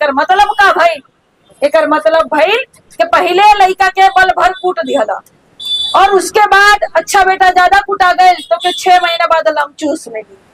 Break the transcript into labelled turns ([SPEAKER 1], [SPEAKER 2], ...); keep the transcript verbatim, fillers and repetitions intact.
[SPEAKER 1] एकर मतलब का भइल? एकर मतलब भइल कि पहले लड़का के बल भर कूट दिहला और उसके बाद अच्छा बेटा ज्यादा कुटा गए तो के छह महीना बाद लम चूस में दी।